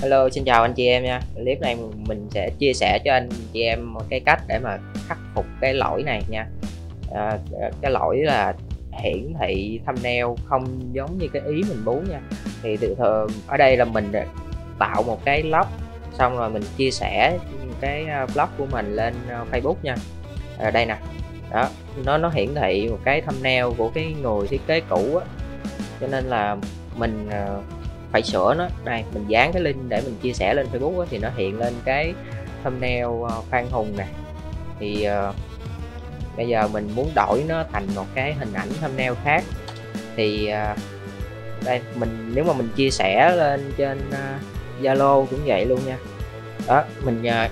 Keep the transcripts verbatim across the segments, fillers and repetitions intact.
Hello, xin chào anh chị em nha. Clip này mình sẽ chia sẻ cho anh chị em một cái cách để mà khắc phục cái lỗi này nha. À, cái lỗi là hiển thị thumbnail không giống như cái ý mình muốn nha. Thì thường thường ở đây là mình tạo một cái blog, xong rồi mình chia sẻ cái blog của mình lên Facebook nha. Ở đây nè, đó, nó nó hiển thị một cái thumbnail của cái người thiết kế cũ á, cho nên là mình phải sửa nó. Đây, mình dán cái link để mình chia sẻ lên Facebook á, thì nó hiện lên cái thumbnail Phan Hùng nè. Thì uh, bây giờ mình muốn đổi nó thành một cái hình ảnh thumbnail khác thì uh, đây mình nếu mà mình chia sẻ lên trên Zalo uh, cũng vậy luôn nha. Đó, mình uh,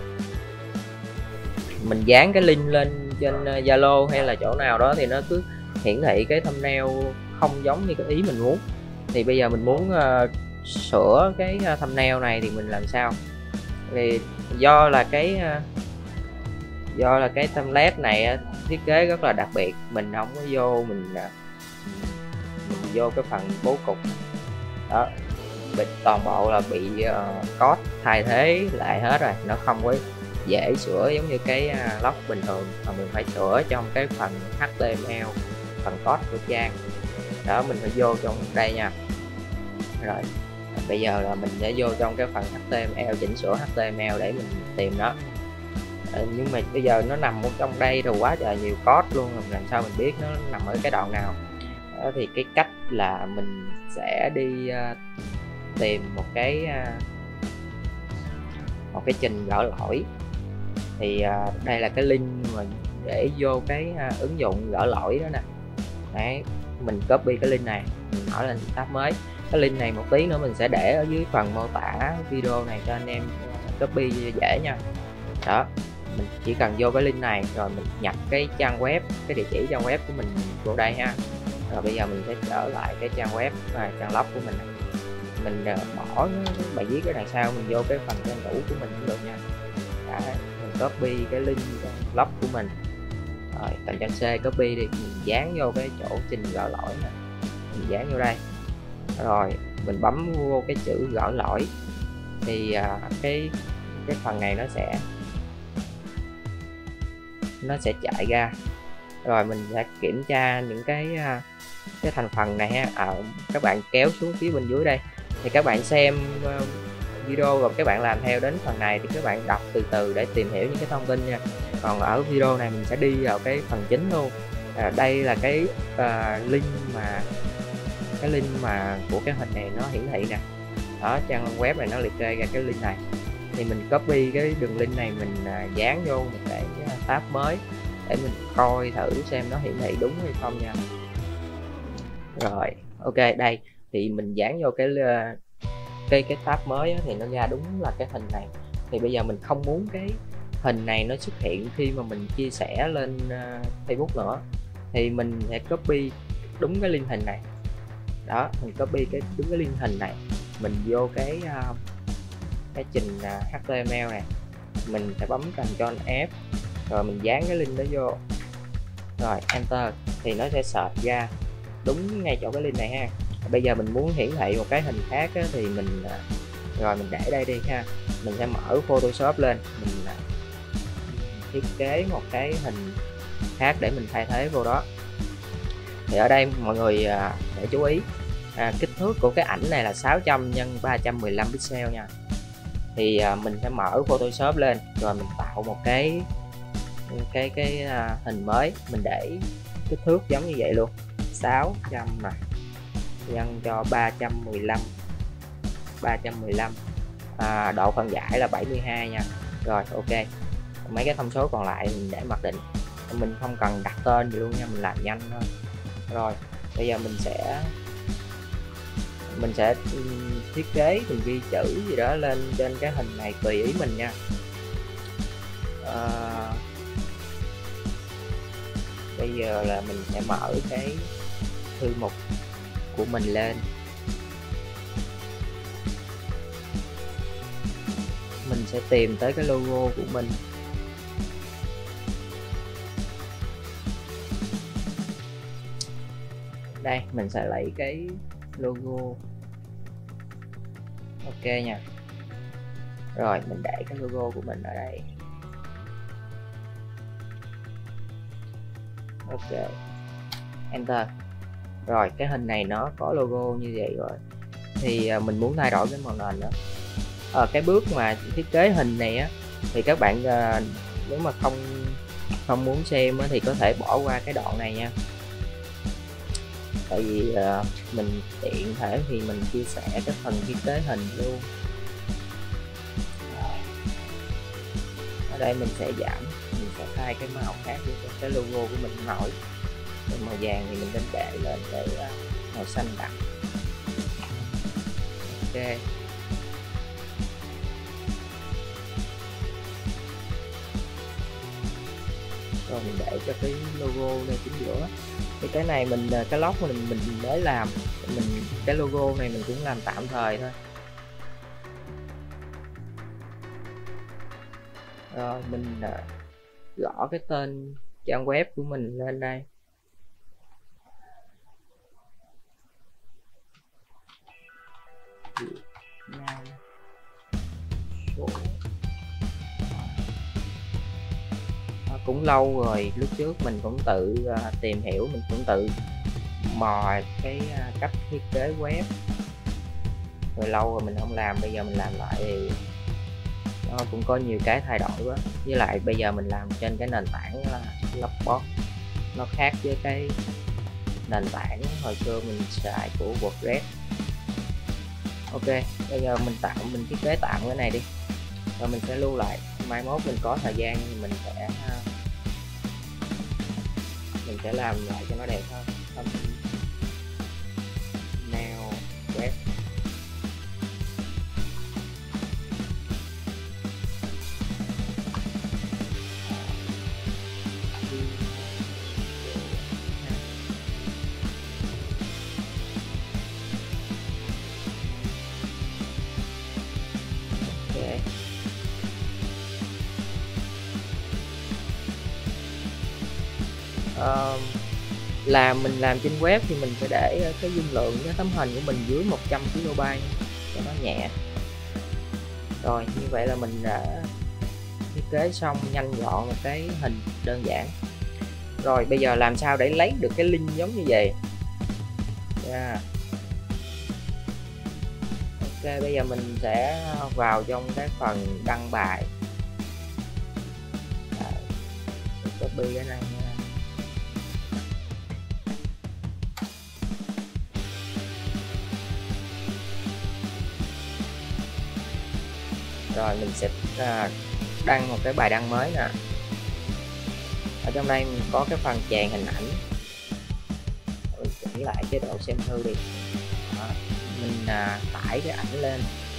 mình dán cái link lên trên Zalo uh, hay là chỗ nào đó thì nó cứ hiển thị cái thumbnail không giống như cái ý mình muốn. Thì bây giờ mình muốn uh, sửa cái thumbnail này thì mình làm sao? Thì do là cái do là cái template này thiết kế rất là đặc biệt, mình không có vô mình mình vô cái phần bố cục đó, bị toàn bộ là bị uh, code thay thế lại hết rồi, nó không có dễ sửa giống như cái uh, log bình thường, mà mình phải sửa trong cái phần hát tê em lờ, phần code của trang đó. Mình phải vô trong đây nha. Rồi bây giờ là mình sẽ vô trong cái phần hát tê em lờ, chỉnh sửa hát tê em lờ để mình tìm nó. À, nhưng mà bây giờ nó nằm ở trong đây rồi, quá trời nhiều code luôn, làm sao mình biết nó nằm ở cái đoạn nào. Đó, thì cái cách là mình sẽ đi uh, tìm một cái uh, một cái trình gỡ lỗi. Thì uh, đây là cái link mà để vô cái uh, ứng dụng gỡ lỗi đó nè. Đấy, mình copy cái link này, mình mở lên tab mới. Cái link này một tí nữa mình sẽ để ở dưới phần mô tả video này cho anh em copy dễ nha. Đó, mình chỉ cần vô cái link này rồi mình nhập cái trang web, cái địa chỉ trang web của mình vô đây ha. Rồi bây giờ mình sẽ trở lại cái trang web và trang log của mình này. Mình bỏ bài viết cái đằng sau, mình vô cái phần trang chủ của mình cũng được nha. Đã, mình copy cái link log của mình rồi Ctrl C copy đi, mình dán vô cái chỗ trình gỡ lỗi này, mình dán vô đây. Rồi mình bấm vô cái chữ gỡ lỗi thì à, cái cái phần này nó sẽ nó sẽ chạy ra. Rồi mình sẽ kiểm tra những cái cái thành phần này ha. À, các bạn kéo xuống phía bên dưới đây thì các bạn xem video rồi các bạn làm theo đến phần này thì các bạn đọc từ từ để tìm hiểu những cái thông tin nha. Còn ở video này mình sẽ đi vào cái phần chính luôn. À, đây là cái uh, link mà cái link mà của cái hình này nó hiển thị nè. Đó, trang web này nó liệt kê ra cái link này, thì mình copy cái đường link này, mình uh, dán vô một cái tab mới để mình coi thử xem nó hiển thị đúng hay không nha. Rồi ok, đây thì mình dán vô cái uh, cái cái tab mới á, thì nó ra đúng là cái hình này. Thì bây giờ mình không muốn cái hình này nó xuất hiện khi mà mình chia sẻ lên uh, Facebook nữa, thì mình sẽ copy đúng cái link hình này. Đó, mình copy cái đúng cái link hình này, mình vô cái uh, cái trình uh, hát tê em lờ này, mình sẽ bấm Ctrl F rồi mình dán cái link đó vô rồi enter thì nó sẽ search ra đúng ngay chỗ cái link này ha. Bây giờ mình muốn hiển thị một cái hình khác á, thì mình rồi mình để đây đi ha. Mình sẽ mở Photoshop lên, mình thiết kế một cái hình khác để mình thay thế vô đó. Thì ở đây mọi người để chú ý à, kích thước của cái ảnh này là sáu trăm nhân ba trăm mười lăm pixel nha. Thì à, mình sẽ mở Photoshop lên rồi mình tạo một cái cái cái à, hình mới, mình để kích thước giống như vậy luôn, sáu trăm mà nhân cho ba trăm mười lăm ba trăm mười lăm, à, độ phân giải là bảy mươi hai nha. Rồi ok, mấy cái thông số còn lại mình để mặc định, mình không cần đặt tên gì luôn nha, mình làm nhanh thôi. Rồi bây giờ mình sẽ mình sẽ thiết kế, mình ghi chữ gì đó lên trên cái hình này tùy ý mình nha. À, bây giờ là mình sẽ mở cái thư mục của mình lên, mình sẽ tìm tới cái logo của mình. Đây mình sẽ lấy cái logo, ok nha. Rồi mình để cái logo của mình ở đây. Ok, enter. Rồi cái hình này nó có logo như vậy rồi, thì mình muốn thay đổi cái màu nền nữa. Ở cái bước mà thiết kế hình này á, thì các bạn nếu mà không không muốn xem á, thì có thể bỏ qua cái đoạn này nha, tại vì uh, mình tiện thể thì mình chia sẻ cái phần thiết kế hình luôn. Ở đây mình sẽ giảm, mình sẽ thay cái màu khác để cho cái logo của mình nổi. Cái màu vàng thì mình nên để lên cái màu xanh đậm. Ok, rồi mình để cho cái logo này chính giữa. Thì cái này mình cái log mình mình mới làm, mình cái logo này mình cũng làm tạm thời thôi. Rồi mình uh, gõ cái tên trang web của mình lên đây. Cũng lâu rồi, lúc trước mình cũng tự uh, tìm hiểu, mình cũng tự mò cái uh, cách thiết kế web, rồi lâu rồi mình không làm, bây giờ mình làm lại thì nó cũng có nhiều cái thay đổi quá. Với lại bây giờ mình làm trên cái nền tảng là Logbox, nó khác với cái nền tảng hồi xưa mình xài của WordPress. Ok, bây giờ mình tạo mình thiết kế tạm cái này đi, rồi mình sẽ lưu lại. Mai mốt mình có thời gian thì mình sẽ mình sẽ làm lại cho nó đẹp hơn. Thumbnail web. Uh, làm mình làm trên web thì mình phải để cái dung lượng cái tấm hình của mình dưới một trăm ki lô bai cho nó nhẹ. Rồi như vậy là mình đã thiết kế xong nhanh gọn một cái hình đơn giản. Rồi bây giờ làm sao để lấy được cái link giống như vậy? Yeah. Ok, bây giờ mình sẽ vào trong cái phần đăng bài. Đấy, copy cái này nha. Rồi mình sẽ đăng một cái bài đăng mới nè. Ở trong đây mình có cái phần chèn hình ảnh, mình chỉnh lại chế độ xem thư đi. Đó, mình à, tải cái ảnh lên.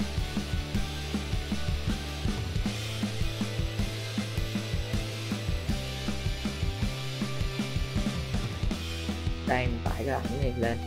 Đây mình tải cái ảnh này lên.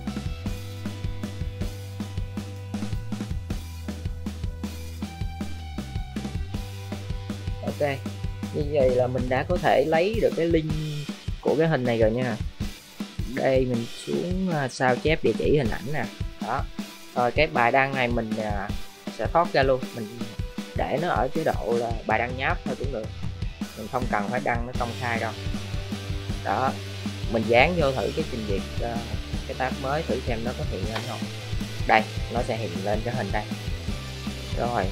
Ok, như vậy là mình đã có thể lấy được cái link của cái hình này rồi nha. Đây mình xuống sao chép địa chỉ hình ảnh nè. Đó, rồi cái bài đăng này mình sẽ thoát ra luôn, mình để nó ở chế độ là bài đăng nháp thôi cũng được, mình không cần phải đăng nó công khai đâu. Đó, mình dán vô thử cái trình duyệt cái tab mới thử xem nó có hiện lên không. Đây, nó sẽ hiện lên cái hình đây. Rồi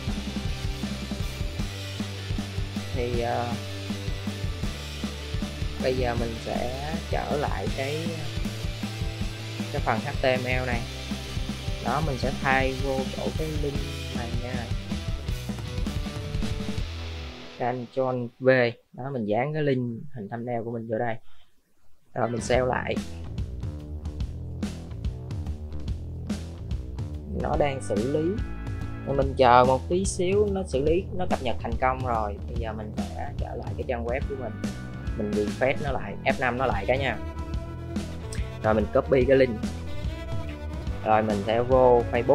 thì uh, bây giờ mình sẽ trở lại cái cái phần hát tê em lờ này. Đó, mình sẽ thay vô chỗ cái link này nha, Ctrl V. Đó, mình dán cái link hình thumbnail của mình vô đây, rồi mình save lại. Nó đang xử lý, mình chờ một tí xíu nó xử lý, nó cập nhật thành công rồi. Bây giờ mình sẽ trở lại cái trang web của mình, mình refresh nó lại, F năm nó lại cái nha. Rồi mình copy cái link, rồi mình sẽ vô Facebook,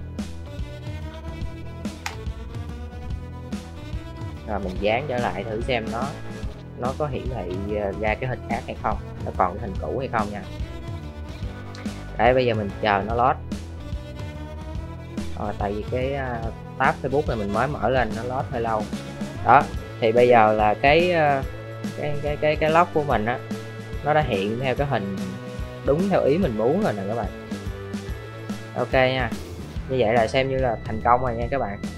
rồi mình dán trở lại thử xem nó nó có hiển thị ra cái hình khác hay không, nó còn cái hình cũ hay không nha. Đấy, bây giờ mình chờ nó load. ờ, tại vì cái uh, tab Facebook này mình mới mở lên nó load hơi lâu. Đó thì bây giờ là cái uh, cái cái cái cái log của mình á, nó đã hiện theo cái hình đúng theo ý mình muốn rồi nè các bạn. Ok nha, như vậy là xem như là thành công rồi nha các bạn.